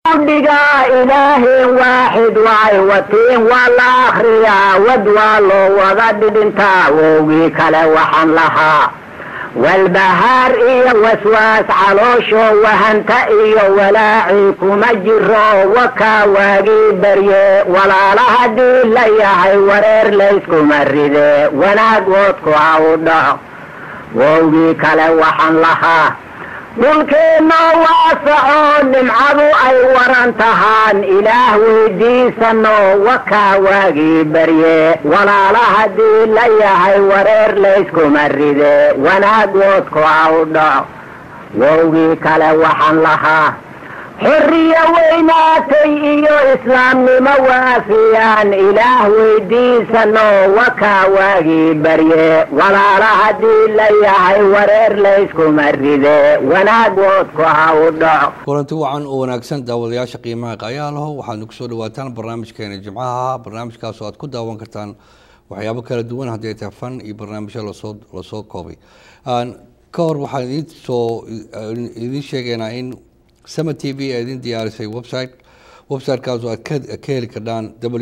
ربك إله واحد وعيوتين والآخرية ودوالو وغدد انتا ووقيك لوحن لها والبهار إيه وسواس علوشو وهنت إيه ولاعيك مجرو وكاواقي بريه ولا لهدي ليهي ورير ليسكو مرده وناقوتكو عوضا ووقيك لوحن لها dhulkeenna waasaco nimcadu ay waran tahaan ilaah weydiisano wakaa waagii barye walaala haddii la yahay wareer layskuma ride wanaagwoodku awdhac wowgii kale waxaan lahaa xorriya weynaatay iyo islaamnimo waafiyaan ilaah weydiisano wakaa waagii barye walaala haddii la yahay wareer layskuma ride wanaagwoodku hawdhac kulanti wacan oo wanaagsan daawadayaasha qiimaha qayaalaho waxaad ku soo dhawaataan barnaamijkeena jimcaha barnaamijkaas oo aad ku daawan kartaan waxyaabo kala duwan haddii ay tahay fan iyo barnaamijyo la soo koobay ka hor waxaan idin sheegaynaa in Sama TV idin diyaarisay website-kaas oo aad ka heli kartaan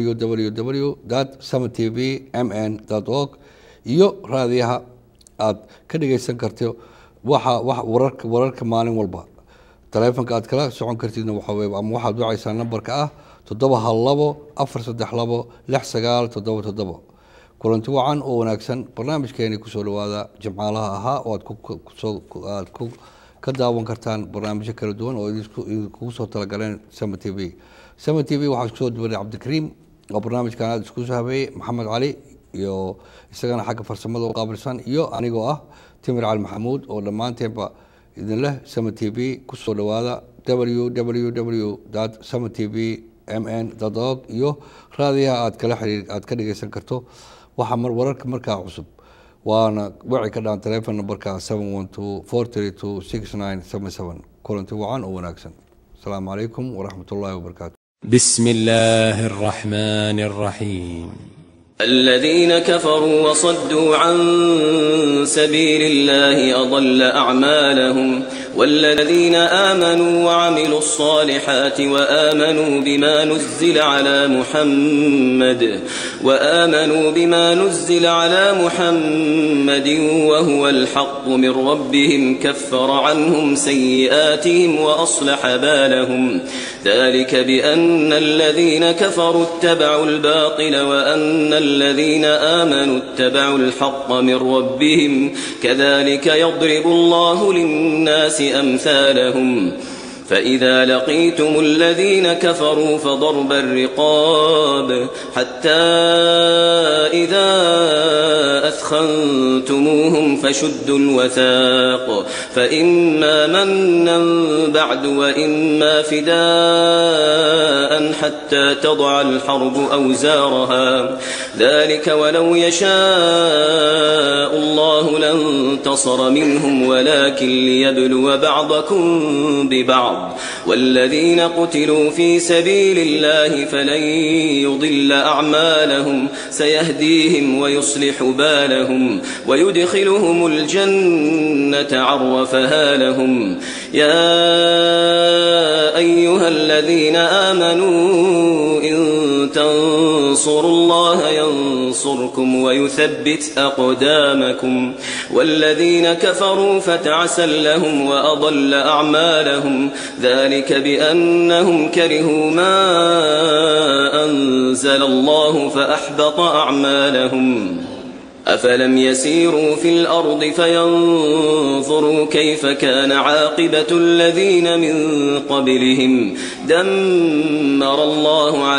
www.samatvmn.org iyo raadiyaha aad ka dhageysan karto wararka maalin walba taleefanka aad kala socon kartidna waxa weeye ama waxaad wacaysaa nambarka ah 712-436-6977 kulanti wacan oo wanaagsan barnaamijkeeni ku soo dhawaada jimcaalaha ahaa oo aad ku ka daawan kartaan barnaamijyo kala duwan oo idinku soo talagaleen Sama TV. Sama TV waxaa isku soo duwanay Cabdikariim oo barnaamijkan aad isku soo habeeyay Maxamed Cali iyo isagana xagga farsamada u qaabilsan iyo anigoo ah Timir Cali Maxamuud oo dhammaanteedba idin leh Sama TV ku soo dhawaada www.samatvmn.org iyo raadiyaha aad ka dhageysan karto waxa wararka markaa cusub وانا وعي كدان تليفون نمبركا 712-432-6977 كورنتي وعن وناكسن السلام عليكم ورحمة الله وبركاته. بسم الله الرحمن الرحيم. الذين كفروا وصدوا عن سبيل الله أضل أعمالهم والذين آمنوا وعملوا الصالحات وآمنوا بما نزل على محمد وهو الحق من ربهم كفر عنهم سيئاتهم وأصلح بالهم ذلك بأن الذين كفروا اتبعوا الباطل وأن الذين آمنوا اتبعوا الحق من ربهم كذلك يضرب الله للناس أمثالهم فإذا لقيتم الذين كفروا فضرب الرقاب حتى إذا أثخنتموهم فشدوا الوثاق فإما منا بعد وإما فداء حتى تضع الحرب أوزارها ذلك ولو يشاء الله لانتصر منهم ولكن ليبلو بعضكم ببعض والذين قتلوا في سبيل الله فلن يضل أعمالهم سيهديهم ويصلح بالهم ويدخلهم الجنة عرفها لهم يا أيها الذين آمنوا إن تنصروا الله ينصركم ويثبت أقدامكم والذين كفروا فتعسا لهم وأضل أعمالهم ذلك بأنهم كرهوا ما أنزل الله فأحبط أعمالهم أفلم يسيروا في الأرض فينظروا كيف كان عاقبة الذين من قبلهم دمر الله عليهم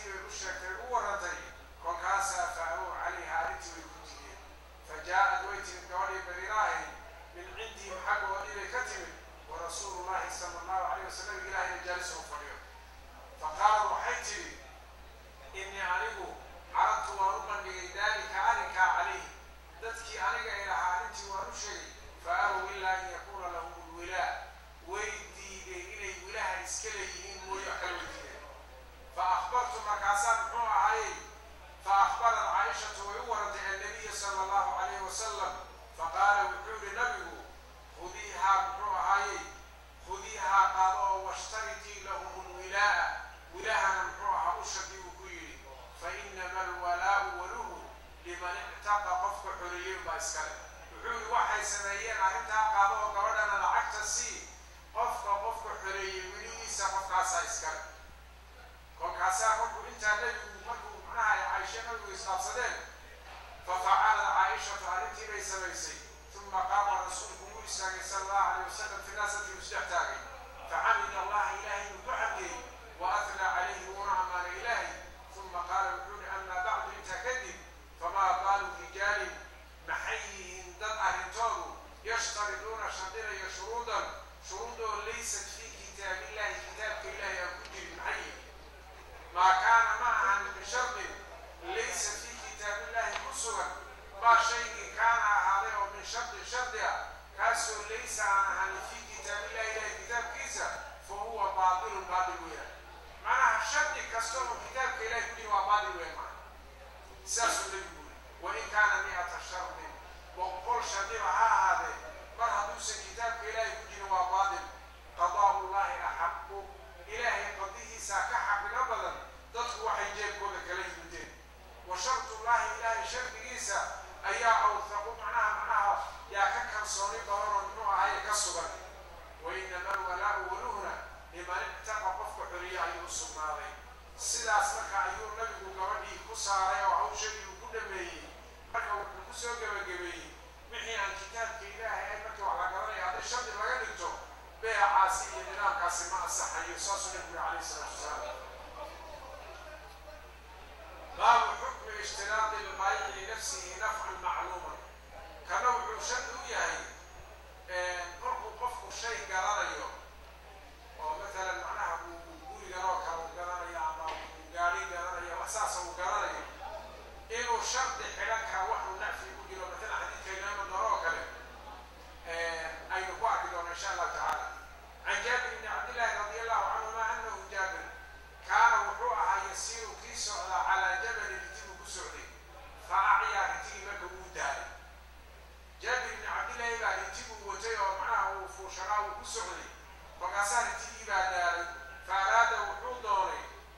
وشكر ورتي وكاسا فأو عليها أنت ويكتيه فجاءت ويت الدوري بريراهي من عندي حق وإلى كتب ورسول الله صلى الله عليه وسلم إلهي جالسه فريق فقال وحيتي إني عليه عرضت وربا لذلك أنك عليه ذاتك أنك إلى عارنت ورشي فأروا إلا أن يكون لهم الولاء ويدي إلي ولاء إسكاليين ويأكلوا فأخبرت مكاسان محوة عليه فأخبرت عائشة ويورد النبي صلى الله عليه وسلم فقال وحول النبي خذيها محوة عليه خذيها قالوا واشترطي لهم الولاء ولاها محوة أشهد وكيلي فإنما الولاء وله لمن اعتق قفك حريين بإسكالي وحول وحي سنيين أنتها قالوا قولنا لعكت السي قفك حريين وليسا قفك عسا إسكالي وكاسا قلت انت الذي مركو معها عائشة نبي إسلام ففعل عائشة عليك ليس ليسي ثم قام رسول الله صلى الله عليه وسلم في الناس في مستحتاجه فحمد الله إلهي بحمده وأثنى عليه ونعم إلهي ثم قال وحول أما بعد تكذب فما بال رجال محيهم ضد أهلتهم يشترطون شرطا شروطا ليست في كتاب الله كتاب الله أكتب محيهم ما كان معها من شرط ليس في كتاب الله كسرا ما شيء كان هذا من شرطها كاسو ليس عنها في كتاب الله إلى كتاب كيسا فهو باطل ويا معناها الشرط كسر كتاب الله يكون باطل ويا ساسو يقول وإن كان 100 شرط وقل شرط هذا مرة دوس كتاب الله يكون باطل قضاء الله أحق إلهي قضيه ساكحة بنبضا تدخل وحي جيب كودة كليه وشرط الله إلهي شرط إيسا أيا أوثقوا معناها يا ككن صوني ضرر النوع هاي كسبا وإنما الولاء ولونا لمن اعتقى قفك حرية أيها الصمالي سيدا أسمك أيها النبي قواني كساري وعوشي وكل مي مركا وكسو قبقبي محي عن كتاب كإلهي أي مركا وعلى قراني هذا الشرط لغنكتو بها عاسي لنا كاسماء الصحة يصاص النبي عليه الصلاة والسلام باب حكم اشتراط البيع لنفسه نفعا معلوما كنوع شد ياهي قرب قفك شيء قراريو ومثلا معناها بوري قراك وقراريا وقاري قراريا واساسا قراريا إنه شرط حلقها وحو نعفي يقول مثلا حديث كلام الدراك أي نقاط دون إن شاء الله تعالى عن جابر بن عبد الله رضي الله عنهما أنه جابر كان وحوعها يسير كيسو على جبل يتم كسعودي فأعيا رتيب مكبوداري جابر بن عبد الله يبقى رتيب وجيه ومعناه فوشراه كسعودي فقاسا رتيب داري فأراد وحوع دوري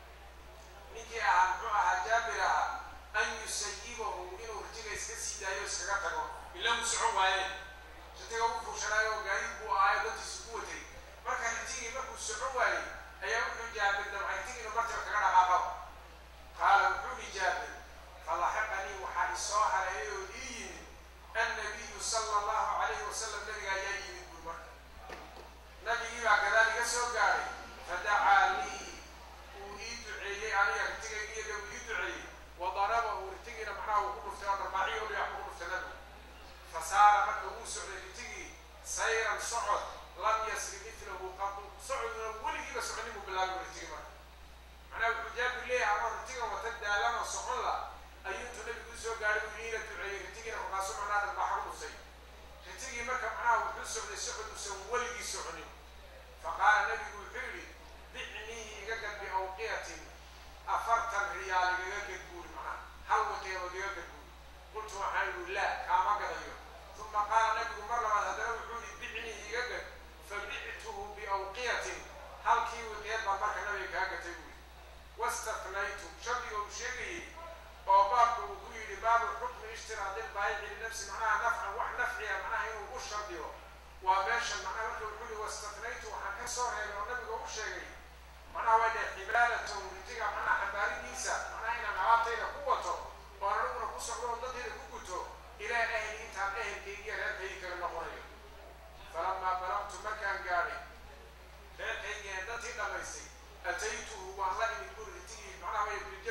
نكي وحوعها جابرها أن يسيبه إنه رتيب يسكسي دايو سكتاكو إلا مسعود وعيه شتيغو فوشراه وقايب وآيه دتي سكوتي marka intii markuu soo waayay ayaa wuxuu jaabir dabcaytii inuu markaa kaga dhaqaaqo qaala wuxuu jaabir falahaqani waxa soo hareeyo diin annabi sallallahu alayhi wasallam nabiga ayaa yimid bulmar nabiga kadaliga soo gaaray fadaa li uidu'ay aniga tigayga uidu'ay wadaraba urtigina maxaa uu ku dhuftay arbaaciyo oo yaa ku dhuftay fasaara markuu uu socday tigi sayran socod لم يسر مثله قط صعدنا ولي بس علمه بالله ورتيما أنا بجاب لي أمر رتيما وتدى لنا صعلا أيوة النبي يسوع قال لي تعير رتيما وقاسم على هذا البحر وسي رتيما ما كان معه وحسب للسعد وسولي سعني فقال النبي وحيري بعني جد بأوقية أفرت الريال جد بقول معه هل وكيل جد بقول قلت وحيل لا كما قدر ثم قال النبي مرة هذا وحيري بعني جد فبعته بأوقية هل كي وقيت بابك النبي كاكتبه واستثنيت شبه وشيء وباب وقيل باب الحكم اشتراط البيع لنفسه معناها نفعا نفعها معناها انه اشربه وماشى معناها وقيل واستثنيت وحكسر النبي وشيء معناها وده حبالة ونتيجة معناها حباري نيسا معناها ان معاطي قوته ونرغم قصر له ضد قوته الى اهل انت اهل كي يرى كي كلمه قريه فلما بلغت مكان قاري لا كي يندتي لميسي أتيته والله من كل تيجي معناه يبرد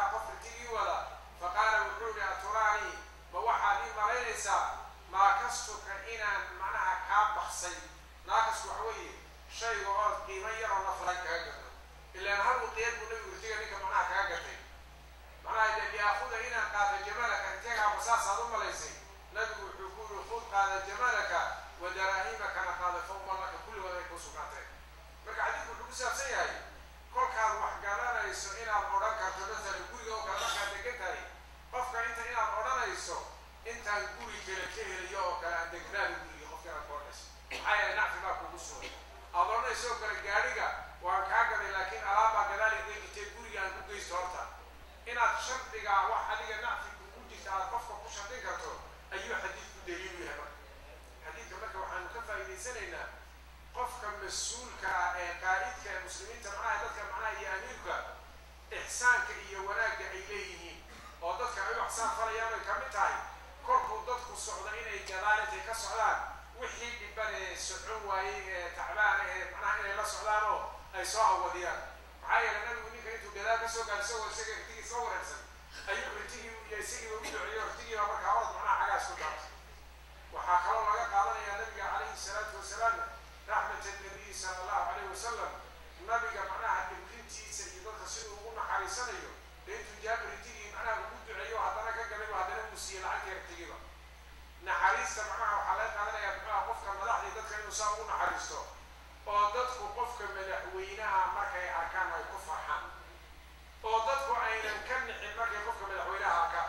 قفر تيجي ولا فقال وحولي أتراني بوحى لي مرينيسا ما كستك إنا معناها كاب بخسي ناقص وحوي شيء وقال قيمة يرى نفرك كاجته إلا أن هل قياد بنبي ورتيجا نيك معناها كاجته معناها إذا بيأخذ إنا قاد جمالك أنتيجا مساس هذا مليسي نبي وحكول خذ قاد جمالك ودراهيمك أنا قاد فوق لك كل ولا يكون سكاتك مرك عديك وحكوسة سيئة كل كان وحجانا يسوع إنا الأوران كتبت الجوري أو كذا كتجتاي قفك أنت إنا الأوران يسوع أنت الجوري كله اليوم كان دكنا الجوري قفك الكورنس هاي نعرف ما كوسو أوران يسوع كرجاليجا وكاجا لكن ألابا كذلك ذيك تجوري عن كوجي صورتا إنا تشرب دجا وحديجا نعرف كوجي تعرف قفك كوشة دكتور أيوة حديث دليل يهما حديث كمان كوحنا كفى إلى سنة قفك مسؤول كقائد كمسلمين تمعاه ذاتك معناه يأميرك إحسانك إيا وراك إليه أو ذاتك أيو إحسان فريانا كمتاي كوركو ذاتك السعودين أي جلالة كسعودان وحيد ببني سعون وأي تعبان معناه إلي لا سعودانو أي صاحب وديان معايا لأنه يقوليك أنتو جلالة سوى قال سوى السجن تيجي صور إنسان أيوك تيجي يسيجي ويدعو عليه تيجي ومرك عرض معناه حاجة سكوتات وحاكروا لك قالنا يا نبي عليه الصلاة والسلام رحمة النبي صلى الله عليه وسلم النبي معناها يمكنتي سيدنا سيدنا وقلنا حريصنا يو لأنتو جابر تيجي معناها وجود عيو هذانا كجميل وهذانا مسيء العك يرتجيبه نحريص معناها وحالات علينا يا معناها قفك ملاح يدك إنه ساوون حريصته وضدك قفك ملحوينها مركي أركان ويكفر حام وضدك أين كان مركي قفك ملحوينها أركان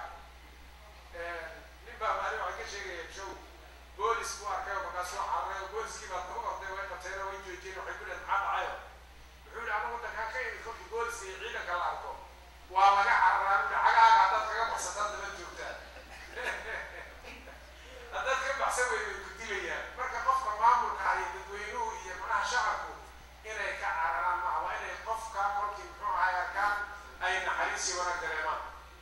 نبى مالي وعكش شو بوليس بواركه وبقاسو حرّه وبوليس كي بطلبه ده وين بتيره وين يجيله حيقول المحل عايو بيقول أنا وده كان كاين يكون بوليس يعينك على عرضه ولا حرّه ولا حاجة قاعدة تجمع بسطات ده بتجوبته هذا كم بحسبه كتير مركب قفك معمول كاي بدوينه يمنع شعبه إنه يكعران معه وإنه قفك كل كم معه كان أي نحريسي ولا كلام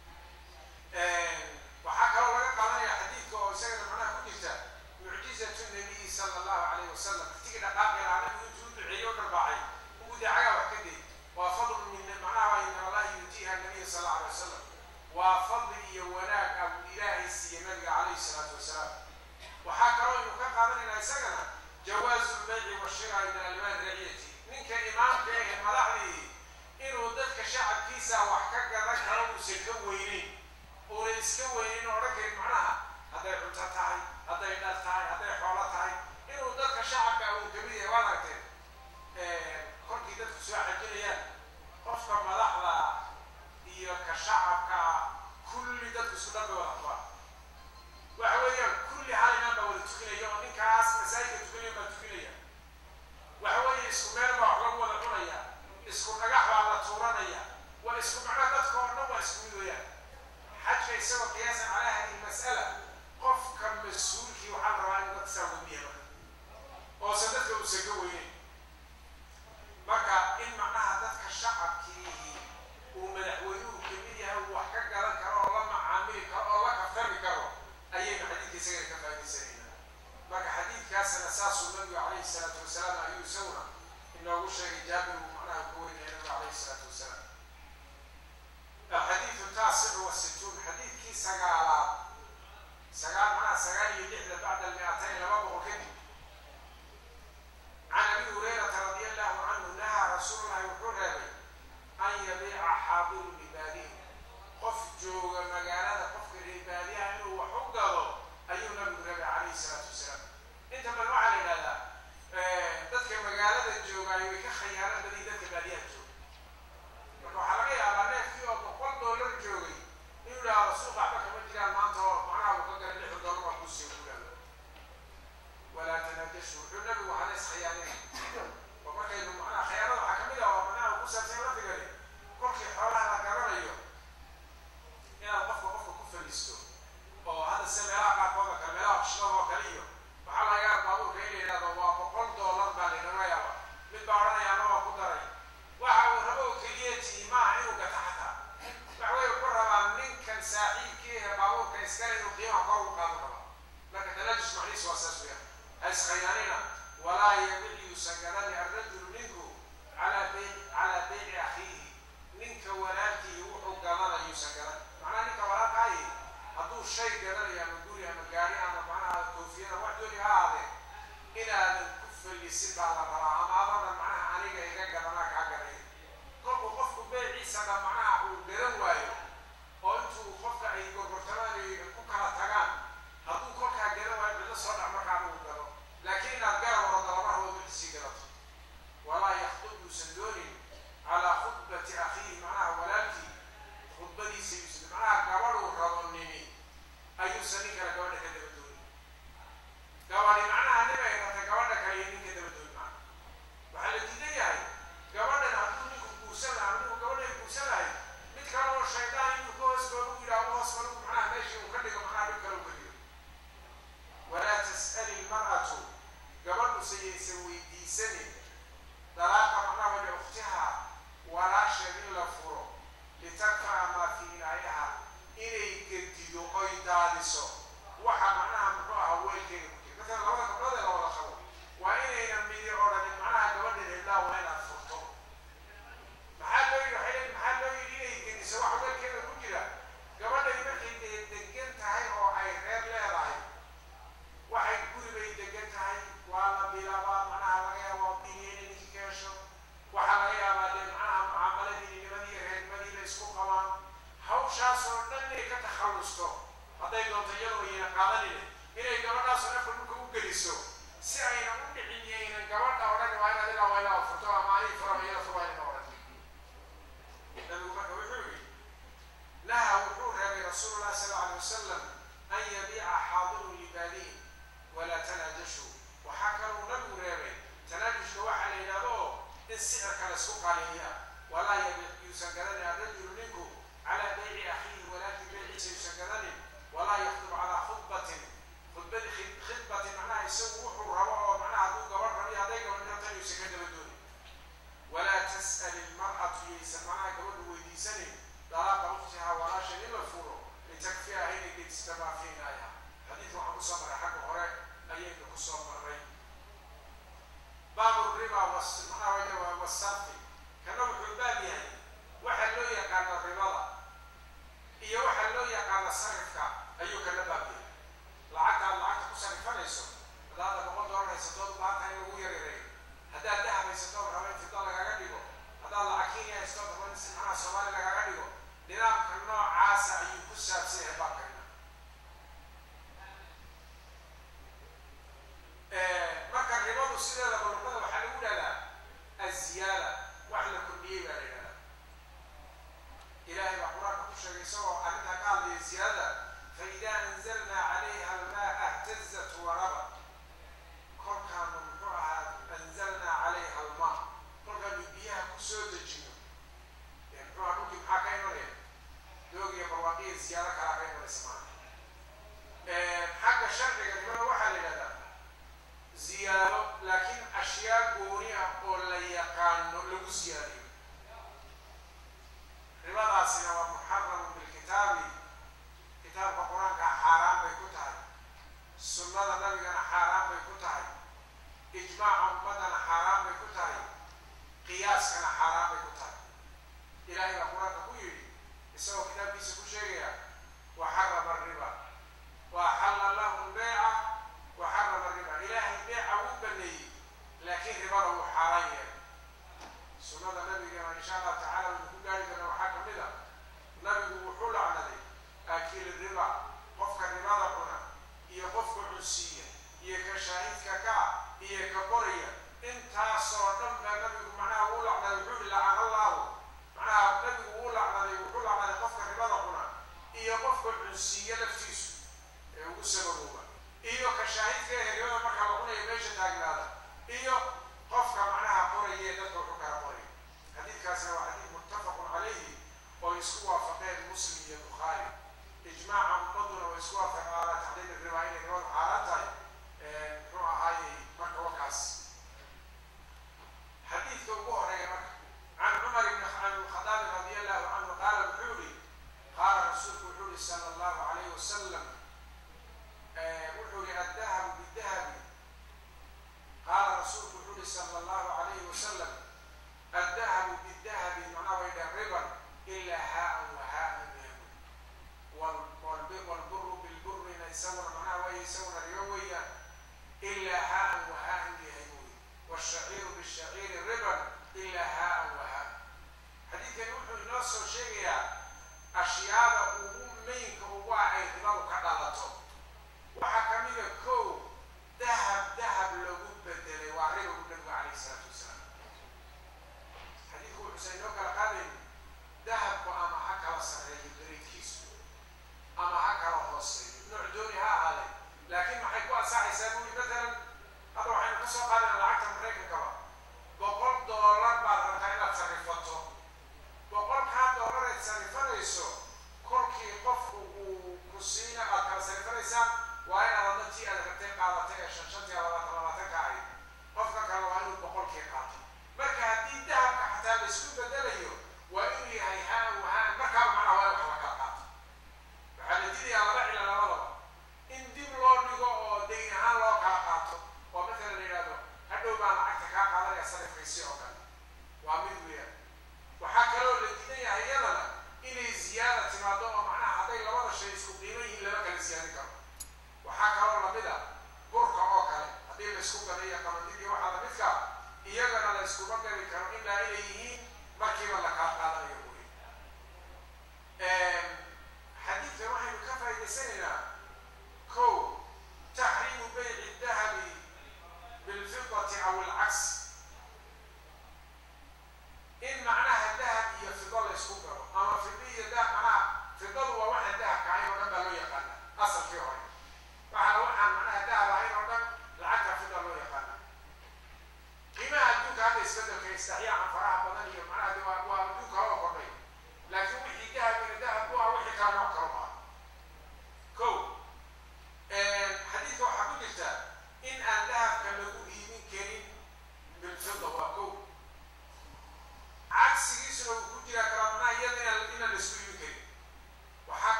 وحكى له لك قال يا حديث وسجد معناه كتير معجزة النبي صلى الله عليه وسلم تيجي دقائق على وجود عيون البعيد ودي حاجة وحدي وفضل من معناه إن الله يؤتيها النبي صلى الله عليه وسلم وفضل يوناك أبو إله النبي عليه الصلاة والسلام وحكى له إنه كان قادر إلى سجنة جواز البيع والشراء من المال رعيتي منك إمام كيه ملاحظه إنه ذاتك شعب كيسا وحكاك ذاك رأوا سكوينين ورسكوينين وركب معناها هذا يحطها تاعي هذا يدار تاعي هذا يحولها تاعي إنه ذاتك شعب أو كبير وانكتين كنت ذاتك سواحة جليان قفك ملاحظة إيا كشعب كل ذاتك سلام والأخبار وحويا كل حالي نابا ولتكين يوم إنك عاس مسايك تكين يوم تكين وحويا اسكو ميرما وحلو ولا قنيا اسكو نجاح وعلى طورانيا واسكو معنا ذاتك ونوى اسكو ميدويا حاجة يسوى قياسا على هذه المسألة قف كم مسؤول كي وحال رواني نتساوي بيها وصدتك وسكوين marka in macnaha dadka shacabkii uu madaxweynuhu kamid yahay uu wax ka garan karo oo la macaamili karo oo la kaftami karo ayay xadiidkiisa ka faa'iideysanayaan marka xadiidkaasna saasuu nabiga calayhi salaatu wasalaam ayuu isaguna inoogu sheegay jaabir uu macnaha ku warinaya nabiga calayhi salaatu wasalaam الحديث التاسع والستون حديث كي سقالات سقال معناها سقال يلحظ بعد 200 لما بقوا كده عن أبي هريرة رضي الله عنه نهى رسول الله يقول أن يبيع حاضر بباديه قف جوغ مقالة قف الربادية إنه وحقه أيها النبي عليه الصلاة والسلام أنت من وعلي هذا ذاتك مقالة الجوغ أيوة كخيارات بدي ذاتك بادية الجوغ وحلقية على نفسي وبقول دولار جوغي يقول على السوق عبك مجرى المانطة معناه وقدر اللي حد الله مقبوس يقول ولا تناجشوا النبي وحناس خيانين وقال إنه معناه خيانات حكمية ومعناه وقوسة سيرات قالي كل شيء حولها كرر اليوم هنا القفة كفر الاستوى وهذا السماء قاعد وضع كملاء بشنو وكليه وحالها يا بابور كيلي هذا وبقول دولار بالي نرايا متبعرنا يا نوع قدري وحاول ربو كليتي ما عنه قتحتها وحاول يقول ربا من كان ساعيد كيه بابور كيسكالي وقيمة قوة قادرة لكن تلاجش معنيس واساسويا أسخيانينا ولا يبيع سجلان الرجل منكم على بيع أخيه منك ولكن يوحو قلنا سجلا معناه إنك وراك أي هدو شيء جدا يا مقولي أنا جاري أنا معناها توفينا واحد يقول هذا إلى الكف اللي سبع على براءة هذا معناها عليك إذا جدناك عجري كل قف بيع سجل معناها وجرن وايو وأنتوا قف أي قرطاني كوكا تجان هدو كوكا جرن وايو بلا صار عمرك عدو جرو لكن الجار ورد الله هو بالسجلات ولا يخطب يسندوني على خطبة أخيه معها ولكن خطبة دي سيسند معها قبله رضنيني أي سنة كلا قبله كده بدوني قبله معناها نبى إذا قبله كيني كده بدوني معه وحالة دي هاي قبله نعطوني كوسلا عملوا قبله كوسلا هاي بتكلموا الشيطان يقول سبلوا إلى الله سبلوا معها ماشي وكذا معها بكلوا كذا ولا تسأل المرأة قبله سيسوي دي سنة دلاقة معناها ولأختها ولا شبيل لفرو لتدفع ما في نعيها إلي كديدو أي دادسو وحا معناها معناها ويل كيرو مثلا لو أنا قبل لو أنا خلو وإني نميدي أولا معناها قبل الإبلاء وين أفرطو محل لو يحيل محل لو يلي كديسو وحا ويل كيرو كجرا قبل يبقى دقنت هاي أو أي غير لا راي وحا يقول بي دقنت هاي ولا بلابا معناها لغاية وطيني نكيكيشو وحا لغاية بعدين معاها معاملة دي لمدي ليسكو قوان hawshaasoo dhan inay ka takhallusto hadday doonto iyadoo iyana qaadanine inay gabadhaasoo dhan dhulka u geliso si ayna u dhicin gabadha odhan waa in adiga waa inaa furto ama ay furamayada fubayna odhan nabigu marka wuxuu yidhi laha wuxuu reebay rasuulullah sal alla alay wasalam an yabiica xaadirun libaadiin walaa tanaajashu waxaa kaluu nabigu reebay tanaajushka waxaa la yidhahdo oo in sicirka laysku qaaliya walaa yabiic yuusan garanaya rajulu ninku على بيع أخيه ولكن بيع سيسجدني ولا يخطب على خطبة معناها يسوي وحور معناها دو قبر ربي هذا قبر نتاني يسجد بدوني ولا تسأل المرأة يسمعها قبر ويديسني طلاق أختها ولا شيء مفروض لتكفيها هنا قد استمع فينا يا حديث عن صبر حق هراء أيام كصوم مرين باب الربا والصرف كانوا حباب يعني واحد لو يقال الربا iyo waxa loo yaqaan sarifka ayuu kala baabiyo lacagta ku sarifanayso hadaad $100 haysato lacagta in lagu yareeyo hadaad dahab haysato $100 lagaga dhigo hadaad lacag Kenya haysato $100 Soomaali lagaga dhigo nidaamka noocaas ayuu ku saabsan yahay baabkayna marka ribadu sideeda qolada waxa lagu dhahdaa aziyada wax la kordhiyay baa la yiraahdaa إلهي بقرآن كشري سوى أنها قال لي زيادة فإذا أنزلنا عليها الماء اهتزت وربت كل كان ممنوعها أنزلنا عليها الماء كل كان يبيها كسود الجنة يعني نوع نوكي محاكين وليه دوغي بواقية زيادة كلاكين ولسمان حق الشرق قدمنا واحد لنا زيادة لكن أشياء قونية ولا يقان لغو زيادة رباضاسنا ومحرم بالكتاب كتاب القرآن حرام بيكوتها السنة النبي حرام بيكوتها إجماع أمتنا حرام بيكوتها قياس كان حرام بيكوتها إلهي القرآن كويري يسوى كتاب بيسكو شيئا وحرم الربا وحل الله البيع وحرم الربا إلهي بيع وبني لكن ربا حرام سنة النبي إن شاء الله تعالى ونكون قاعدين وحاكم لنا النبي وحول عن ذلك أكل الربا قفك الربا لقنا هي قفك عسية هي كشاهد ككا هي كبرية انت صورتم النبي معناها وحول عن ذلك وحول لعن الله معناها النبي وحول عن ذلك وحول عن ذلك قفك الربا لقنا هي قفك عسية لفتيس وسببوها هي كشاهد كه اليوم ما كان لقنا يبيش تاجلادا هي قفك معناها قرية تدخل كربرية حديث كاسر وحديث متفق عليه ويسكوا فقيه مسلم يا بخاري إجماع أمضنا ويسكوا على تحديد الروايين الرواية حالاتها نوع هاي مكة وكاس حديث أبوه رجع عن عمر بن الخطاب رضي الله عنه قال بحولي قال رسول بحولي صلى الله عليه وسلم بحولي الذهب بالذهب قال رسول بحولي صلى الله عليه وسلم الذهب بالذهب معناه إلى الربا إلا هاء وهاء من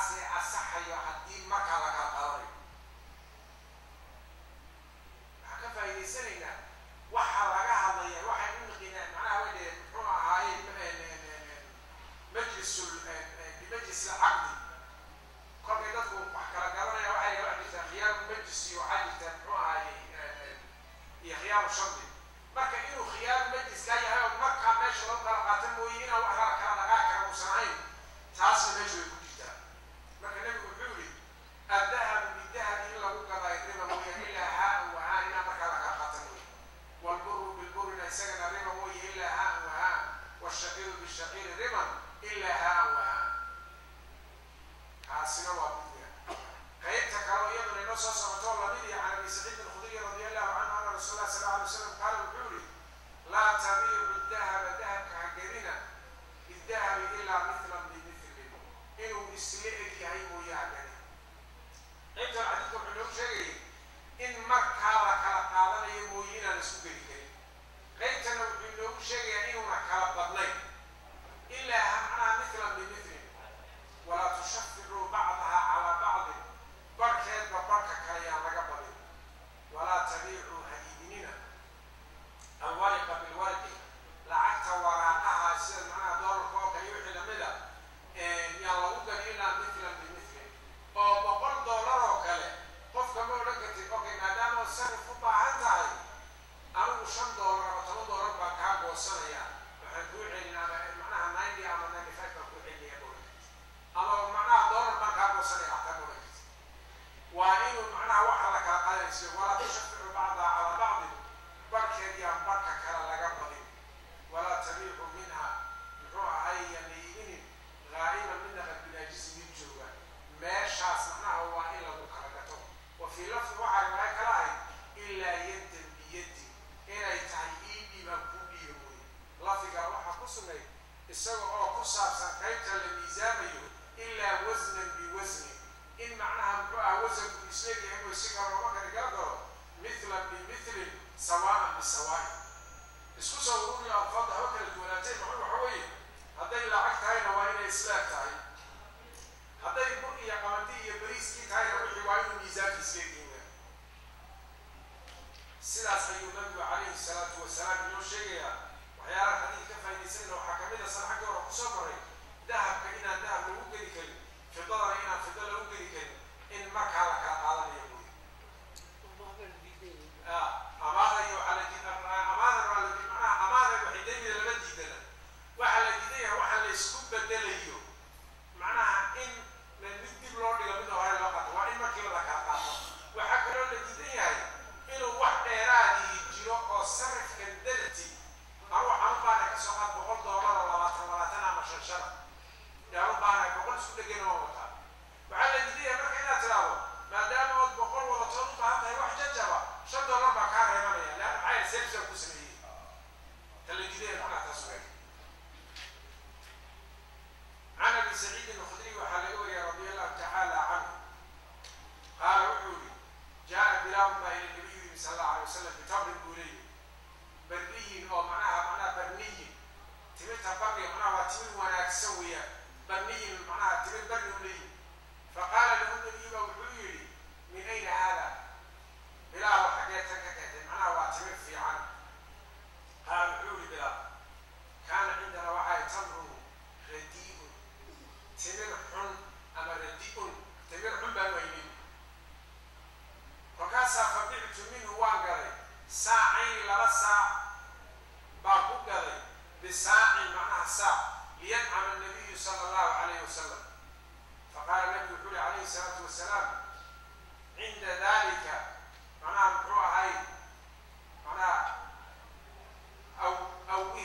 markaasay asaxayo haddii markaa la kala qaadanayo. waxaan ka faa'iidaysanaynaa waxa laga hadlaya waxay u naqinaan macnaha way dhaheen muxuu ahaayey majlis alcaqdi. kolkay dadku wax kala garanaya waxay wax jirtaa khiyaaru majlis iyo waxaa jirtaa muxuu ahaayey iyo khiyaaru shardi. marka inuu khiyaaru majliska yahay oo markaa meesha lagu kala qaata mooye inaan wax la kala dhaqaa kara uusan ahayn, taasna meesha way ku jirtaa. marka nebigu wuxuu yidhi addahabu bidahabi in lagu gadaayo riba mooye ilaa haan wahaan inaan markaa la kala qaata mooye, walburu bilburina isagana riba mooye ilaa haan wahaan, washaqiiru bishaqiiri riban ilaa haan wahaan. kaasina waa bidiga. qaybta kaleo iyaduna inoo soo socoto lamid iyo can abi saciid alkhudriy radiallahu canhu ana rasuul allah sala alay wasalam qaala wuxuu yihi laa tabiicu dahaba dahabka ha gedina bidahabi ilaa mithlan bimithli, inuu isla eg yahay mooye ha gedin. qaybtan xadiidka wuxuu noogu sheegayay in markaa la kala qaadanayo mooye inaan isku geli karin. qaybtana wuxuu noogu sheegayaa inuuna kala badnayn ilaa macnaha mithlan bimithli, walaa tushaficuu bacdaha calaa bacdin, barhkeedba barhka kale yaan laga badin. walaa tabiicuu ha iibinina alwariqa bilwarqi, lacagta waraaqaha sida macnaha doolarka oo kale iyo wixii lamida yaan lagu gadi ilaa mithlan bimithli. oo $100 oo kale qofka ma odhan kartid okay maadaama oo sarif u baahan tahay anigu $5 ama $10 baan kaa goosanaya, waxaan kuu celin ama macnaha 90 ama 95 baan kuu celinaya ma odhan kartid, ama macnaha dollar baan kaa goosanaya hataa ma odhan kartid. waa inuu macnaha waxa la kala qaadaysiyo walaa tushaficu bacdaha calaa bacdin, barhkeed yaan barhka kale laga badin. walaa tabiicu minha muxuu ahay yan la iibinin ghaariban midna qalbinaajisi mid jooga. meeshaas macnaha waa in lagu kala gato. wa fii lafdi waxaa riwaayo kala ahayd ilaa yaddan biyaddi, inay tahay ii dhiibaan kuu dhiiba mooye. lafdiga waxaa ku sugnay isaga oo ku saabsan qaybta la miisaamayo ilaa wasnan biwasnin, in macnaha muxuu aha wasanku isleeg yahay oo si kale looma kala gara garo mithlan bimithlin sawaan bisawaain. isku soo ururiyo alfaadda haba kala duwanaatay macnu waxa weeye hadday lacag tahayna waa inay isleeg tahay, hadday bur iyo qamadi iyo bariiskii tahayna wixii waa inuu miisaanka isleegyihiin. sidaas ayuu nabigu calayhi salaatu wasalaam inoo sheegayaa. waxyaalaha xadiid ka faa'iidaysanayna waxaa kamid a sanxaggii hore kusoo maray dahabka inaan dahab lagu geli karin, fidadana inaan fido lagu geli karin, in markaa la kala qaadanayo mooye. amaada iyo amaada macnaha amaada waxay daymida lama diidana, waxa la diidan yahay waxa la isku bedelayo macnaha in mid dib loo dhigo midna hore loo qato, waa in markiiba la kala qaato. waxaa kaloo la diidan yahay inuu wax dheeraadii jiro oo sarifkan darti ama waxaan u baanay ka soo qaad $100 oo 20 ama 5 yaan u baanay 100 isku dhegeen oo wataa. waxaa la diidan yahay marka inaad tiraahdo maadaama ood 100 wadatood u baahan tahay wax jajaba $5 baa kaa reebanaya leanna maxaa selfsa ku sameeyey. ta la diidan yahay macnaha taas weyn. can abi saciid alkhudriy waxaa laga wariyay radia allahu tacaala canhu qaala wuxuu yihi jaa bilaal baa ila nabiyu yimi sal allahu alay wasalam bitabrin buu leeyihi barniyin oo macnaha barniyin timirta barni macnaha waa timir wanaagsan weeyaan. barniyin macnaha timir barni u leeyihi. faqaala lahu nabiyu baa wuxuu yidhi min ayna haada, bilaal xagee tan ka keentay macnaha waa timir fiican. qaala wuxuu yihi bilaal kaana cindana waxay tamrun radii'un, timir xun ama radi'un timir xun baan weynin. kolkaasaa fabictu minhu waan gaday saacayni 2 saac baan ku gaday bisaacin macnaha saac liyadcama nabiyu sala allahu calayhi wasalam. faqaala nabigu wuxuu yihi calayhi salaatu wasalaam cinda dalika macnaha muxuu ahay macnaha awi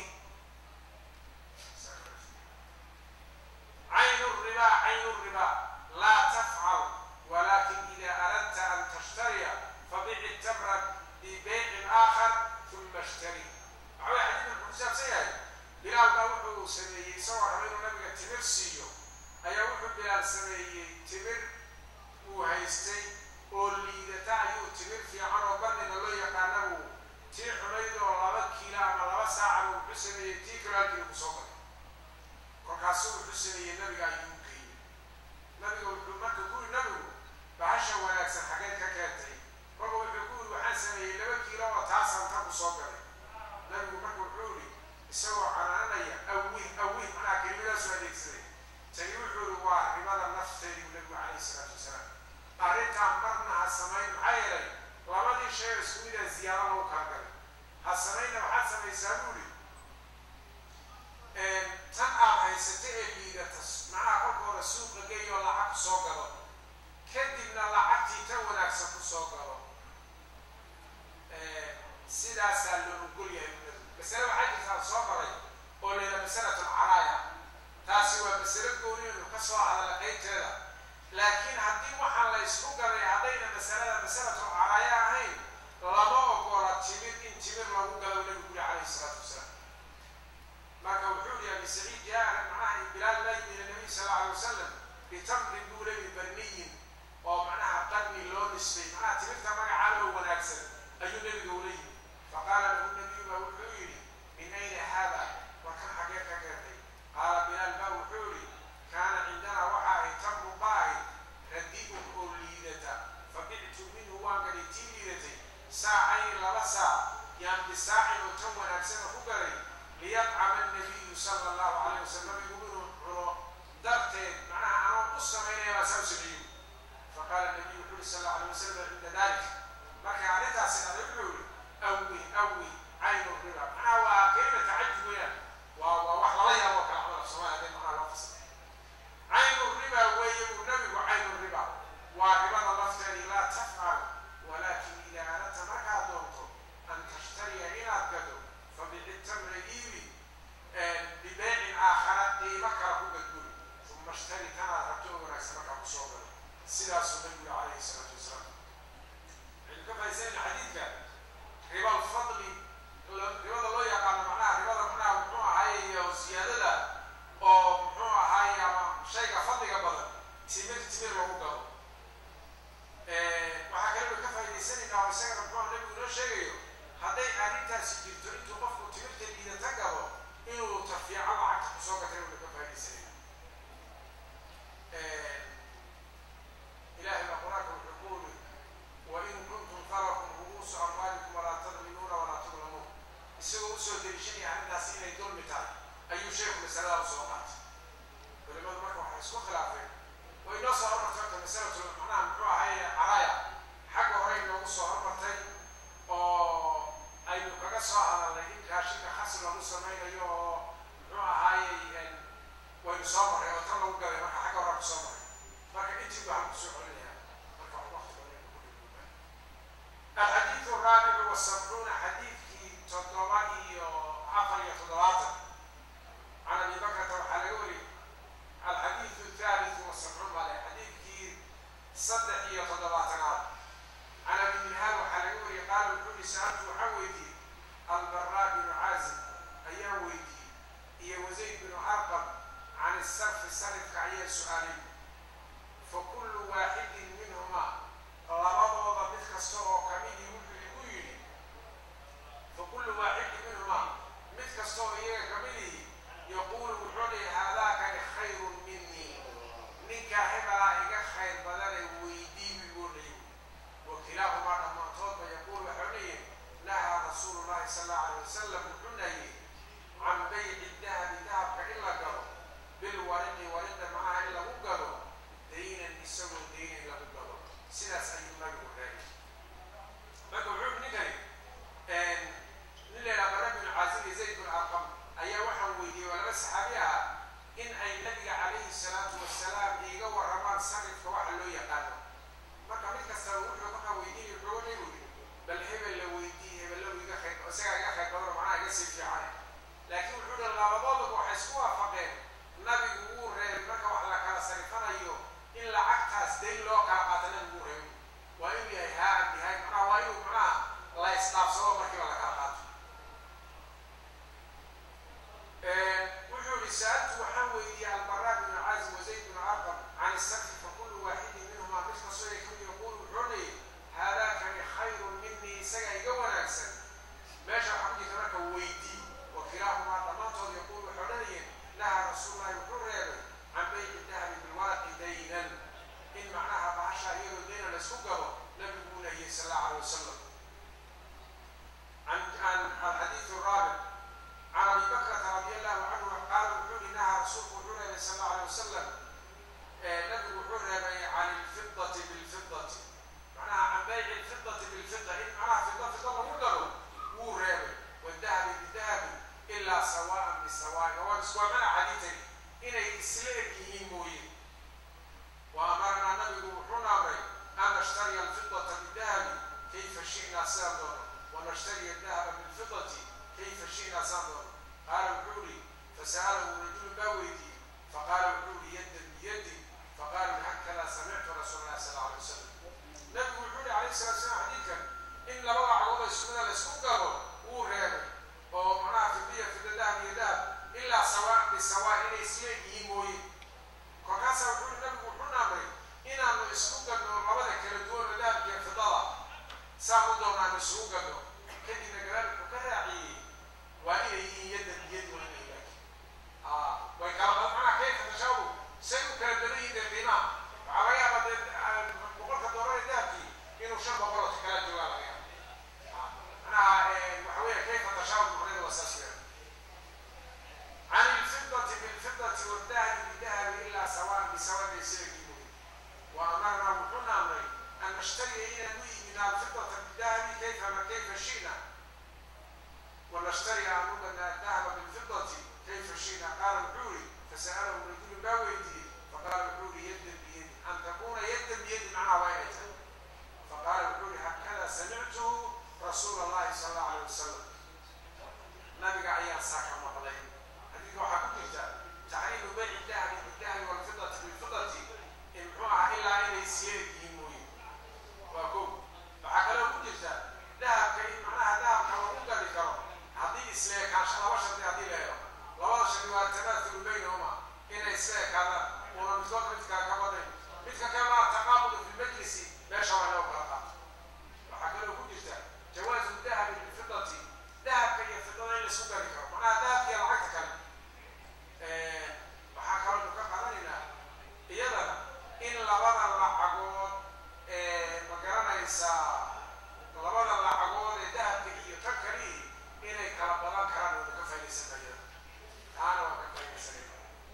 عين الربا لا تفعل ولكن إذا أردت أن تشتري فبيع التمر ببيع آخر ثم اشتري. عوي حديث الحساب سيئة بلال باوحو سميه سوى حميد النبي تمر سيو أي وحو بلال سميه تمر وهيستي واللي إذا تعيو تمر في عرب برن الله يقانه تي حميد والله كيلا ما 2 ساعة وحسميه تي كلا كيلو بصوبة وكاسو حسميه النبي أيوب nabiga wuxuu marka ku yidhi nabigu bahasha wanaagsan xageed ka keentay marka wuxuu ku yidhi waxaan sameeyey 2 kiilo oo taasaan tan ku soo galay nabigu marka wuxuu yidhi isagoo canaanaya awih macnaha kelimadaas u adeegsaday tani wuxuu yidhi waa ribada nafteedii nabigu calayhi salaatu wasalaam arrintaan marna ha samayn maxaa yeelay labadii shay isku mid ah ziyaado lagu kala galay ha samayna waxaad samaysaa buu yidhi tan aad haysata ee liidata macnaha kolka hore suuqa geeyoo lacag ku soo galo kadibna lacagtii tan wanaagsan ku soo galo sidaasaa loo ogol yahay masale waxaa jirtaa soo maray oo layidha masalatu alcaraaya taasi waa masalo gooni inu ka soo hadala qaybteeda laakiin haddii waxaan la isku galay haddayna masalatu alcaraaya ahayn lama ogola timir in timir lagu galo nabigu yuri calayhi salaatu wasalaam marka wuxuu yihi abi saciid jaa macnaha bilaal la yimid nabiy sal alla alay wasalam bitamrin buu leeyi barniyin oo macnaha qarni loo nisbay macnaha timirta magacaa loo wanaagsan ayuu nabiga ula yimid faqaala lahu nabiyu baa wuxuu yidhi min ayna haada war kan xagee ka keentay qaala bilaal baa wuxuu yihi kaana cindana waxa ahay tamru baahi radi'un oo liidata fabictu minhu waan galay tii liidatay saacayni 2 saac yaan bisaacin oo tan wanaagsan ku galay liyadcama annabiyu sala allahu calayh wasalam nabigu inuu cuno darteed macnaha anoo u samaynaya baa saa u sameeyo faqaala nabiyu wuxuu yihi sal alla alay wasalam cinda dalik markay arrintaasi dhacday wuxuu yihi awi caynu riba macnaha waa kelima tacajub weeyaan waa wax lala yaabo oo kala camal soomaaliya hadday macnaha loo fasaxay caynu riba weeye buu nabigu caynu riba waa ribada lafteedii laa tafcal walaakin idaa aradta markaad doonto an tashtariya inaad gado fabici tamra iibi bibeecin aakhara qiimo kala ku gadguri uma ashtari tanaad rabto oo wanaagsan markaa ku soo galo sidaasuu nabigu calayhi salaatu wasalaam waxaynu ka fahaysanayna xadiidka riba alfadli ribada loo yaqaano macnaha ribada macnaha muxuu ahaaye oo ziyaadada oo muxuu ahaaye ama shayga fadliga badan timir lagu gado waxaa kaleba ka faa'idaysanaynaa oo isagana muxuu nabigu inoo sheegayo hadday arrintaasi jirto intuu qofku timirta liidata gado inuu tafiico lacagta kusoo gatay unu ka faa'iidaysanayna ilahay baa qur-aanka wuxuu ku uri wain kuntum falakum ru'uusu amwaalikum walaa tadlimuuna walaa tudlamuun isagoo usoo deliishanaya arrintaasi inay dulmi tahay ayuu sheeku masalada usoo qaatay culimadu marka waxay isku khilaafeen way noo soo hormartay horta masalatu macnaha muxuu ahaye caraaya xagga hore inoogu soo hormartay oo aynu kaga soo hadalnay in raashinka khasi lagu samaynayo oo muxuu ahaaye waynu soo marray oo tan lagu galay marka xagga hore ku soo maray marka intii baan ku soo celinaya marka waqti badan ku dhigma الحديث الرابع والسبعون حديث تضمئي عقل يتضاطر عن ابي بكر الحلوري الحديث الثالث والسبعون على حديث صدق يتضاطر عن ابي منهال الحلوري قال كل سالت وحويتي البراء بن عازب ايام ويتي هي وزيد بن ارقم عن السرف كعيا سؤالين فكل واحد منهما labadooda mid kasta oo kamidii wuxuu igu yidhi fakulu waaxidi minhuma mid kasta oo iyaga kamidii yaquulu wuxuu dhihi haadaakani khayrun minii ninkaa hebelaa iga khayr badanay weydii buu dhihi wakilaahumaa dhammaantoodba yaquulu waxau dhihi nahaa rasuulu llahi sal allahu alay wasalam wuxuu nahiyey can bayci dahabi dahabka in la galo bilwariqi wariqda macnaha in lagu galo daynan isagoo daynan lagu galo sidaas ayuu nabigu reegay marka wuxuu ninkani nin la yidhaha bara bin caazib iyo zayd bin arqam ayaa waxaan weydiiyey waa laba saxaabi ah in ay nabiga calayhi salaatu wasalaam iiga warramaan sarifka waxa loo yaqaano marka mid kastaba wuxuu markaa weydiinay wuxuu nabigu yidhi bal hebel la weydiiyey hebellow iga khayr isagaa iga khayr badan macnaha iga sii fiican laakiin wuxuu dhi labadooduba waxay isku waafaqeen nabigu wuu reebay marka wax la kala sarifanayo in lacagtaas dayn loo kala qaata nabigu wuu reebay waa inuu yahay haa bihay macnaha waa inuu macnaha la isdhaafsado markiiba la kala qaato wuxuu yihi sa'altu waxaan weydiiyey albaraa binu caazib wa zayd binu arqam can isarfi fakulu waaxidin minhumaa mid kastoo ay kamid yaquulu wuxuu dhihi haadaakani khayrun minii isagaa iga wanaagsan meesha waxaa ku jirta marka weydii wakilaahumaa dhammaantood yaquulu waxay odhanayeen nahaa rasuululahi wuxuu reebay can bayci dahabi bilwaraqi daynan قبل نبي نبي صلى الله عليه وسلم. عن الحديث الرابع عن أبي بكر رضي الله عنه قال وحول نهى رسول الله صلى الله عليه وسلم نبي وحول عن الفضة بالفضة، معناها عن بيع الفضة بالفضة، إن معناها فضة مقدره ورابع، والذهب بالذهب إلا سواء بالسواء. وسواء من حديثه إن يسلك يموي. وأمرنا النبي وحول أن نشتري الفضة بالذهب كيف شئنا سادنا، ونشتري الذهب بالفضة كيف شئنا سادنا. قال وحولي فسأله رجل باويدي فقال وحولي يدا بيد، فقال هكذا سمعت رسول الله صلى الله عليه وسلم. نبي وحولي عليه الصلاة والسلام حديثا إن لبغى عوض السنة لسكوكه ورهبه ومعناها في الدية في الذهب يداب إلا سواء بالسواء إن يسلك يموي. وكاسا وحولي نبي وحولنا أمري إن أنه يسكوكه من ربضة كالدول الذهب يفضل سامدون عن يسكوكه كدي نقرأ وكراعي وإن يدا بيد وإن يدك ويكرر معنا كيف تشاور سيكون كالدنيا القيمة وعليها بقولك الدوران الذهبي إنه شاب بقولة كلام جوال أنا محاولة كيف تشاور المريض والساسية. عن الفضة بالفضة والذهب بالذهب إلا سواء بسواء يصير يجيبه. وأمرنا وحنا أمري أن نشتري إلى من الفضة بالذهب كيف شئنا، ونشتري عمودا الذهب بالفضة كيف شئنا. قال الحوري فسأله رجل باويدي فقال الحوري يد بيد، أن تكون يد بيد معناها واحدة. فقال الحوري هكذا سمعته رسول الله صلى الله عليه وسلم. نبي عيان ساكا مقلين هذيك وحكمت تحريم بيع الذهب بالذهب والفضة بالفضة امحوها إلا إن يسير يموي. وأقول فحكى كنت ذهب كريم معناها ذهب كما قلت لك هذه إسلاك عشان وشرت هذه لا لو شرط والتماثل بينهما إن إسلاك هذا ونمتلك مثل كما تقابل في المجلس لا شرع له بركات. وحكى كنت جواز الذهب بالفضة ذهب كي الفضة إلى سكرك معناها ذهب هي العكس وحكى لك قرننا إيضا إن لبنا العقود مقرنا إنسان لبنا العقود ذهب كي يتكري إني كلبنا كان وكفى لسنة أنا وكفى لسنة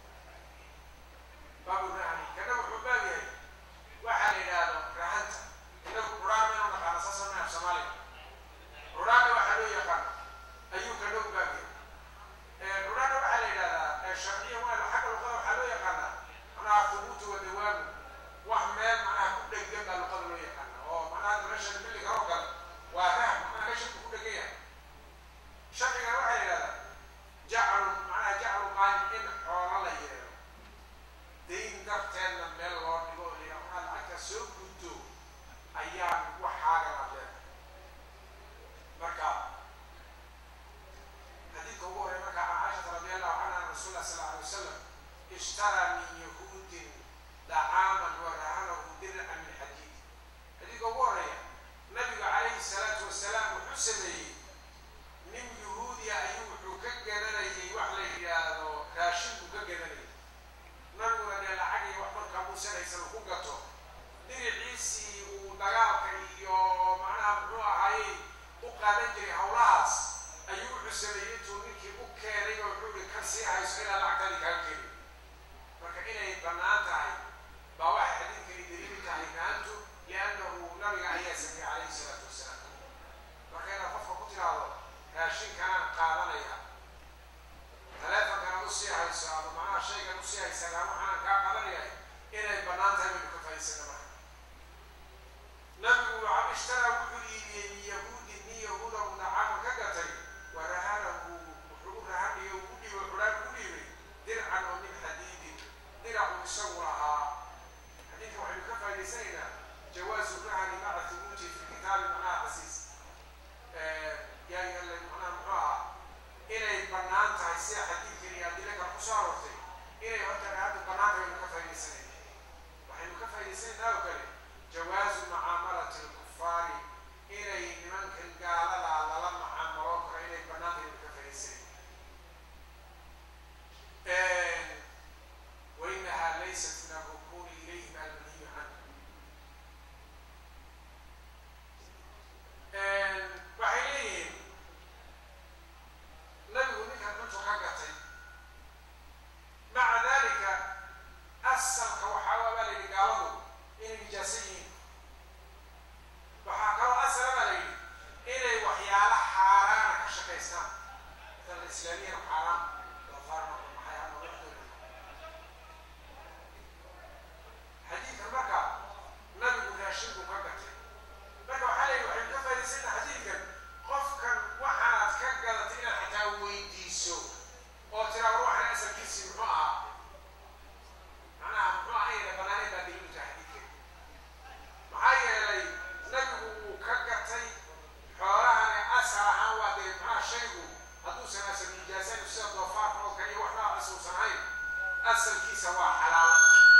باب الرهن كذا وحبابي واحد إلى رهنت إنه قرآن من أنا أساسا من الصومالي قرآن واحد يقال أيوك كذا وحبابي قرآن واحد إلى الشرقية ولا حق القدر حلو يقال أنا ثبوت ودوام وحمل معناها كل جنب القدر يقال أو معناها تمشي باللي كروكل وفهم معناها ليش كل جنب شرقية واحد إلى جعلوا معناها جعلوا قال إن حول الله يرى دين دفتر من الله يقول لي أنا العكس سوكتو أيام وحاجة عليه مركا حديث هو مركا عائشة رضي الله عنها رسول الله صلى الله عليه وسلم اشترى من يهود دعاما ورهنه درعا من حديد. حديث هو النبي عليه الصلاة والسلام حسني من يهود أيوب كجناني وحلي راشد كجناني نقول أن العقل وحنا كموسى يسلكوكته دير عيسي ودقاقي ومعناها بروح هاي وقال جري هولاس أيوب حسنيته منك وكاري وحول كرسي هاي سكيل العقل كالكري فكأنه يبنات هاي بواحد حديث كريم تاعي كانته لأنه نبي عليه الصلاة والسلام فكان ففق قتل الله راشين كان قادنيها ثلاثة كان نصيها يساعد معها شيء كان نصيها يساعد معها كان قادنيها إلى البنات هم كفاية يساعد نبي وعم اشترى وحولي من يهود ونعام كقتل ورهانه وحقوق رهانه يهودي والحلال كليمي درعا ومن حديد درع يسورها حديث وحي كفاية يساعد جواز الرهن مع ثبوت في الكتاب معناها عزيز يعني أنا مقاها إلى البنان تعيسي حديث كني أدلك القصار وقتي إلى وقتنا هذا البنان وينكفى يسنين وحين كفى يسنين لا وكله جواز معاملة الكفار إلى من asalkiisa waa xalaal.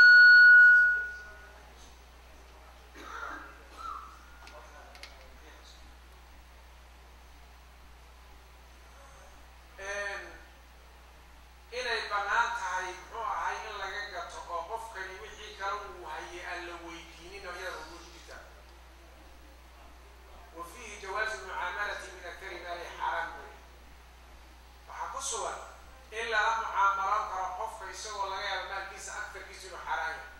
inay bannaan tahay muxuu ahay in laga gato oo qofkani wixii kale uu hayay aan la weydiinin oo iyada ugu jirta. wa fiihi jawaazu mucaamalati min akthari maali xaaraam wey. waxaa ku sugan in lala mucaamalan karo qofka isagoo laga yaabo maalkiisa aktarkiisa inuu xaaraan yahay.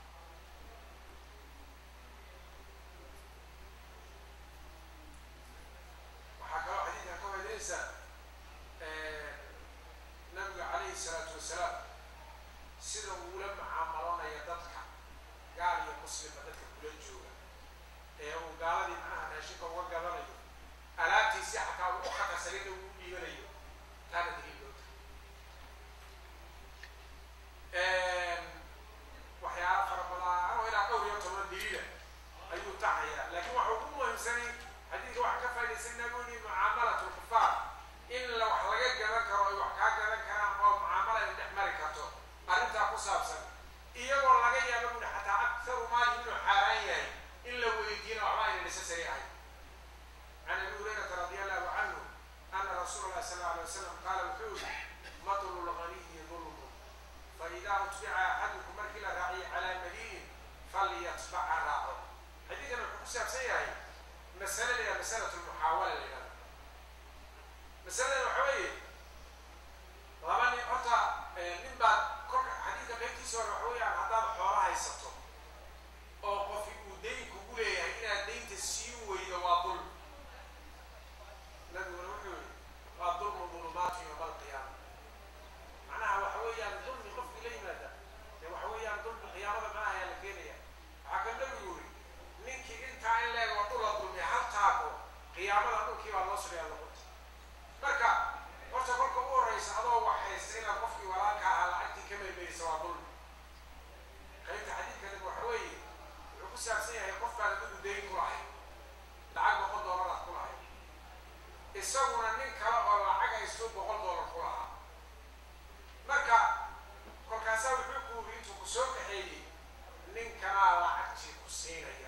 waxaa kaloo xadiidka ka weydiinaysa nabiga calayhi salaatu wasalaam sida uula mucaamalanaya dadka gaal iyo muslima dadka kula jooga ee uu gaaladii macnaha raashinka uga gadanayo alaabtiisii xataa ugu khatarsanina uu dhiibanayo taana daliilooda. waxyaala fara badan anoo ilaa dhowr iyo toban daliila ayuu taxaya, laakiin waxa ugu muhiimsanay xadiidka waxa ka faa'iidaysan nabigu mucaamalatu lkufaar in wax laga gadan karo ay wax kaa gadan karaan oo mucaamala ay dhex mari karto arrintaa ku saabsan iyagoo laga yaabo bui xataa aktaru maali inuu xaaraan yahay in la weydiina waxba ayna necessary ahayn. can abi hurayrata radi allahu canhu ana rasuula allahi sal allahu alay wasalam qaala wuxuu yiri matlu lganiyi dulmu faidaa utbica axadukum markii la raaciyo calaa madiinin falyatbaca raaco. xadiidkan wuxuu ku saabsan yahay masale la yidhaha masalatu lmuxaawala la yidhahda. masaladan waxa weeye laba nin horta nin baad korka xadiidka qaybtiisa hore waxa weeyaan haddaad xoolo haysato oo qofi uu dayn kugu leeyahay inaad daynta sii weydo waa dulm. nabiguna wuxuu yihi waa dulmu dulumaatu yowma alqiyaama. macnaha waxa weeyaan dulmi qofkii la yimaada dee waxa weeyaan dulmi qiyaamada macnaha ayaa la keenaya. waxaa kan nabigu yiri ninkii intaa in leeg oo dhul la dulmiya hal taako qiyaamada dhulkii baa loo sugaya noqota. marka horta kolka ugu horreysa adoo wax haysta inaad qofkii walaalka ahaa lacagtii ka meelmeelisa waa dulmi. qaybta xadiidkani waxa weeye wuxuu ku saabsan yahay qofkaad adigu dayn ku lahay lacag $100 ku lahay isaguna nin kale oo lacag haysto $100 ku lahaa. marka kolkaasaa wuxuu ku yiri intuu ku soo kaxeeyey ninkanaa lacagtii ku siinaya.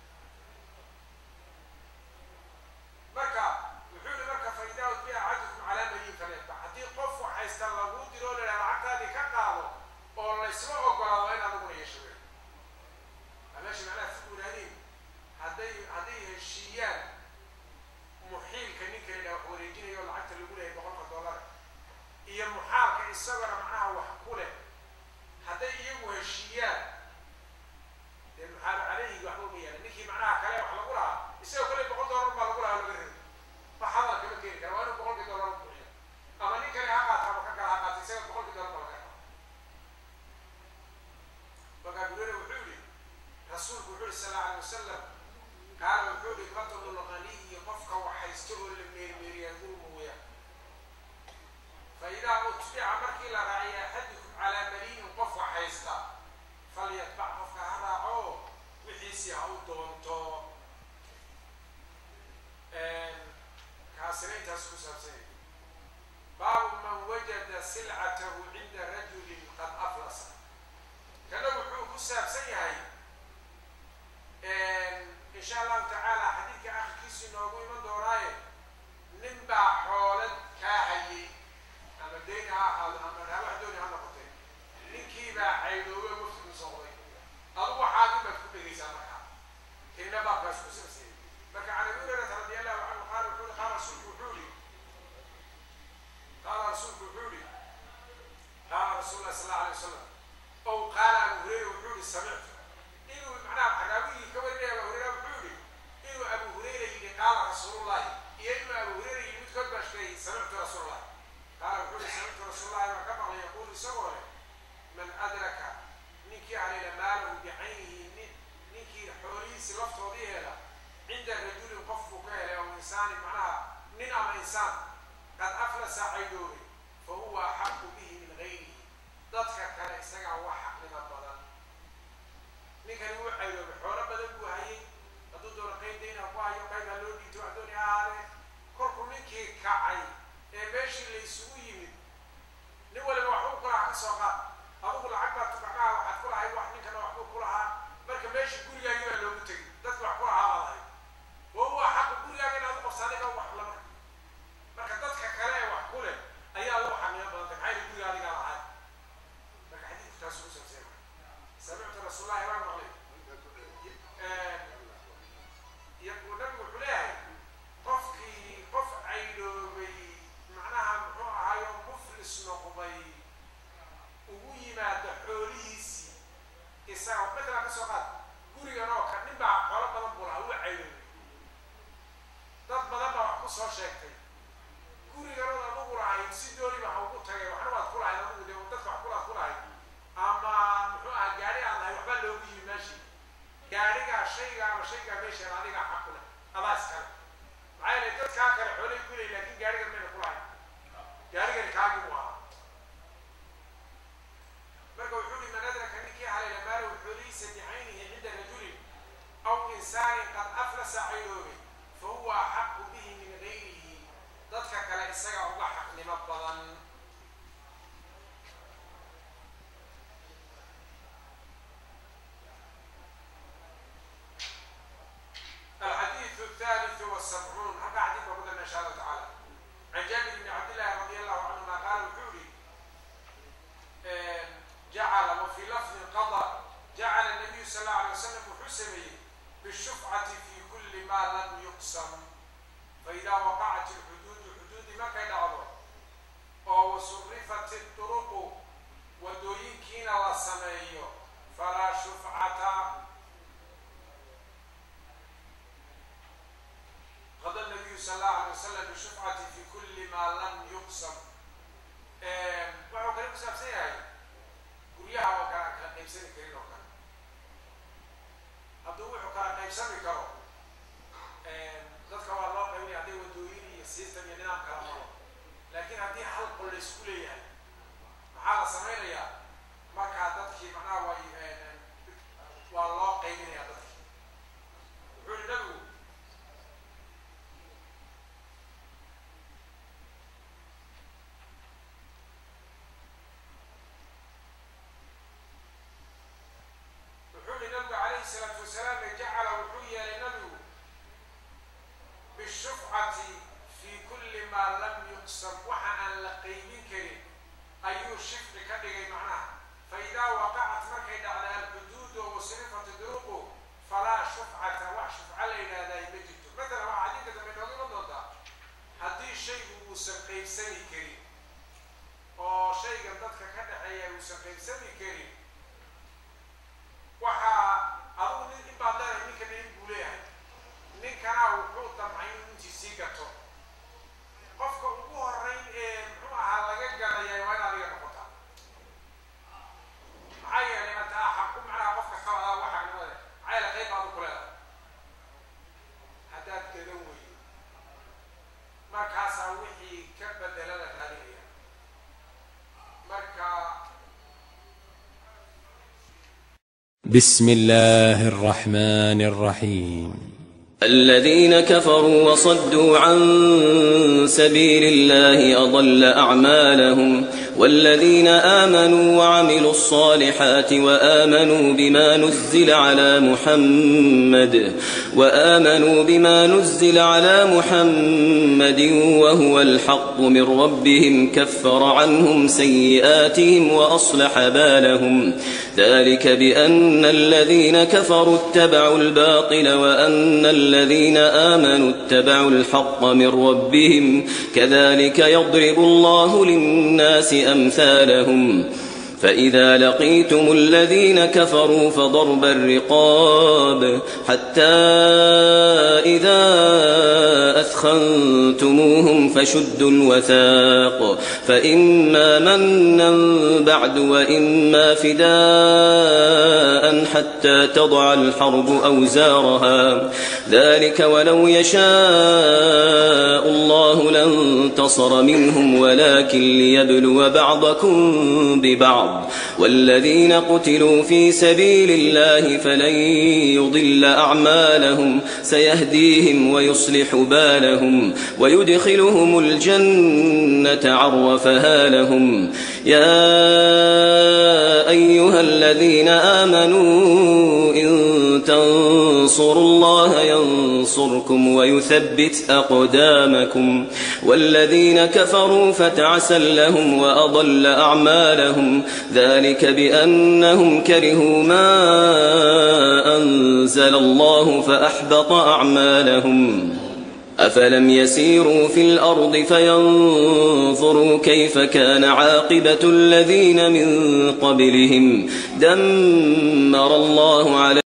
marka wuxuu yihi marka faidaa utbica axadukum calaa madiin falyatbac. haddii qof wax haysta lagu diro o la lacagtaadii ka qaado oo laysla ogolaado in adiguna yeesho wey. waa meesha macnaha fiku yidhahdiin hadday heshiiyaan muxiilka ninka la yidhaha wax wareejinayo oo lacagta lagu leeyahay $100 iyo muxaalka isagona macnaha wax ku leh hadday iyagu heshiiyaan dee muxaal caleyhi waxba uma yaala. ninkii macnaha kale wax lagu lahaa isagoo kale $100 baa lagu lahaa laga rebi wax hadal kama keeni kara waa inuu $100 buuxiyo ama nin kale ha qaata ama ka kale ha qaata isaga $100 baa laga qaba. marka abu hurayra wuxuu yihi rasuulku wuxuu yihi sal allahu alay wasalam qaala wuxuu yihi matlu lganiyi qofka wax haysto oo la meermeeriyaa dulmu weya. faidaa utbica markii la raaciya axadukum calaa madiinin qof wax haysta falyatbac qofka ha raaco wixiisii ha u doonto. kaasina intaas ku saabsan yahay. baabu man wajada silcatahu cinda rajulin qad aflasa. kana wuxuu ku saabsan yahay insha allahu tacaala xadiidka akhirkiisu inoogu iman doonaaye nin baa xoolad kaa hayay ama dayn ha ahaado ama wax dooni ha noqotay. ninkii baa caydoobe waftigu soqday adu waxaadi baad ku dhegaysaa markaa ina baabkaas ku saabsan yahay. marka can abi hurayrata radi allahu canhu qaala wuxuu yihi qaala rasuulku wuxuu yihi qaala rasuulku wuxuu yihi qaala rasuulu llahi sal allahu alay wasalam ow qaala abu hurayra wuxuu yihi samictu inuu macnaha xaraawigii ka warinaya abu hurayra wuxuu yihi inuu abu hurayra yidhi qaala rasuulullahi iyo inuu abu hurayra yidhi midkood baa sheegay samictu rasuulullahi. qaala wuxuu yihi samictu rasuulullahi baan ka maqlay yaquulu isagoo leh man adraka ninkii halayla maalahu bicaynihi ninkii xoolihiisi laftoodii hela cinda rajulin qofkuu ka helay oo insaanin macnaha nin ama insaan qad aflasa caydoobay fa huwa axaqu bihi min gayrihi. dadka kale isagaa wax xaqnimo badan. ninkani wuu caydoobay xoolo badan buu hayay hadduu doono qayb dayna ku hayo qayb ha loo dhiibto adooni ahaadee korkuu ninkii kacay ee meeshii la isugu yimid nin waliba wax u kulaha ka soo qaad adugu سقط قولي أنا كان نبع حوالي بدن بولا هو عيني ضد بدن بولا كسر شيء قولي أنا أبغى راعي سيدوري بحوقه تجي وحنا ما تقول عينه ودي وتدفع كل عين أما محو جاري أنا يقبل له بيجي ماشي جاري كشيء ماشي أنا ديك حقله الله يسكر عيني تذكر حولي قولي لكن جاري من كل عين جاري كاجي واحد مركب وحولي من أدرك أنك على المال وحولي سمعينه عند رجل أو إنسان قد أفلس عينه فهو أحق به من غيره ضدك كلا إساق هو حق لمبضا الحديث 73 هذا حديث أبو إن شاء الله تعالى عن جابر بن عبد الله رضي الله عنهما قال وحولي جعل وفي لفظ قضى جعل النبي صلى الله عليه وسلم حسبه بالشفعة في كل ما لم يقسم فإذا وقعت الحدود ما كان عضو أو صرفت الطرق ودوين كينا والسمايو فلا شفعة قضى النبي صلى الله عليه وسلم بالشفعة في كل ما لم يقسم وعو كريم سابسي هاي قوليها وكان قيبساني كريم وكان هدو وحو كان قيبساني كرو ذاتك والله قيبني هدي ودويني السيستم ينام كرامه لكن هدي حلق الاسكولية محالة سمينية مركا ذاتك معناه والله قيبني ذاتك وحول النبو عليه الصلاة والسلام جعل وحويا للنبي بالشفعة في كل ما لم يقسم وحنا لقيمين كريم أيو الشفع كدغي معناها فإذا وقعت مركز على الحدود وصرفت الدروق فلا شفعة وشفعة لنا ذا يبجد مثلا وعديد من نظام ضد هذه شيء وسقيب سني كريم أو شيء قدرت كده هي وسقيب سني كريم waxa adugu in baadana ninka in buuleeyahay ninkana wuxuu damcay inuu sii gato qofka ugu horeyn ee muxuu ahaa laga galay waa in adiga noqota maxay yeelay anta xaq macna qofka xawada waxa nimada ayla qayb aad ku leedahay hadaad gadan weey markaas wixii ka bedelada raadiya marka بسم الله الرحمن الرحيم الذين كفروا وصدوا عن سبيل الله أضل أعمالهم والذين آمنوا وعملوا الصالحات وآمنوا بما نزل على محمد وهو الحق من ربهم كفر عنهم سيئاتهم وأصلح بالهم ذلك بأن الذين كفروا اتبعوا الباطل وأن الذين آمنوا اتبعوا الحق من ربهم كذلك يضرب الله للناس أمثالهم فإذا لقيتم الذين كفروا فضرب الرقاب حتى إذا أثخنتموهم فشدوا الوثاق فإما منا بعد وإما فداء حتى تضع الحرب أوزارها ذلك ولو يشاء الله لانتصر منهم ولكن ليبلو بعضكم ببعض والذين قتلوا في سبيل الله فلن يضل أعمالهم سيهديهم ويصلح بالهم ويدخلهم الجنة عرفها لهم يا أيها الذين آمنوا إن تنصروا الله ينصركم ويثبت أقدامكم والذين كفروا فتعسا لهم وأضل أعمالهم ذلك بأنهم كرهوا ما أنزل الله فأحبط أعمالهم أفلم يسيروا في الأرض فينظروا كيف كان عاقبة الذين من قبلهم دمر الله عليهم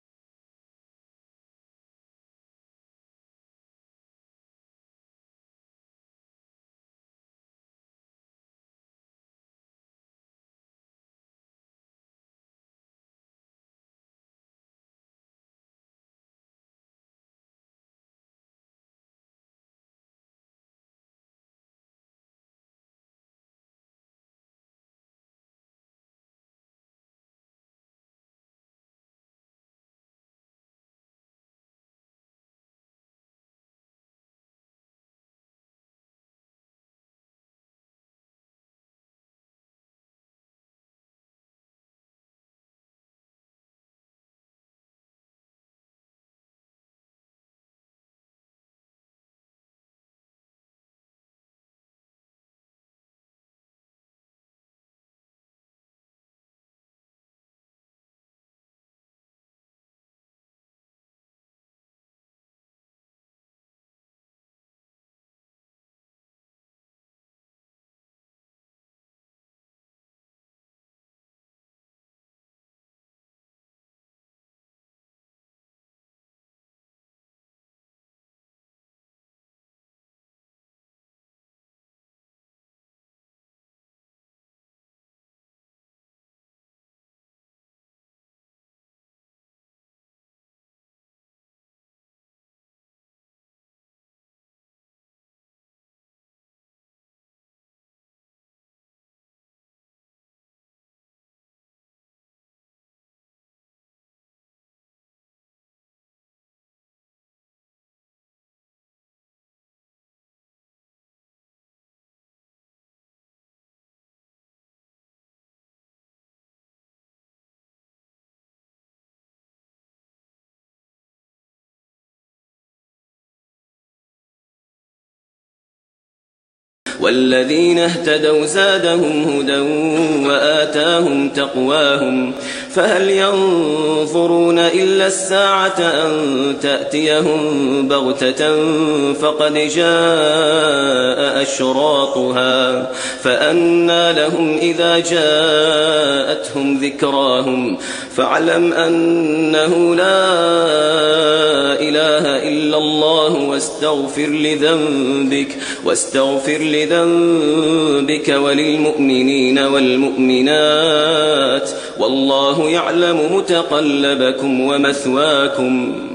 والذين اهتدوا زادهم هدى وآتاهم تقواهم فهل ينظرون إلا الساعة أن تأتيهم بغتة فقد جاء أشراطها فأنى لهم إذا جاءتهم ذكراهم فاعلم أنه لا إله إلا الله واستغفر لذنبك وللمؤمنين والمؤمنات والله يعلم متقلبكم ومثواكم